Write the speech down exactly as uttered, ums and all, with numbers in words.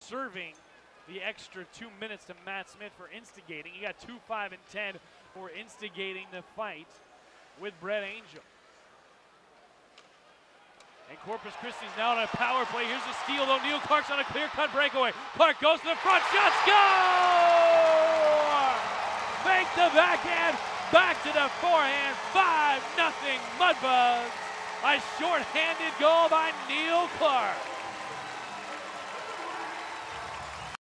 serving the extra two minutes to Matt Smith for instigating. He got two, five, and ten for instigating the fight with Brett Angel. And Corpus Christi's now on a power play. Here's a steal, though. Neil Clark's on a clear-cut breakaway. Clark goes to the front, shot, score! Fake the backhand, back to the forehand, five nothing Mudbugs. A short-handed goal by Neil Clark.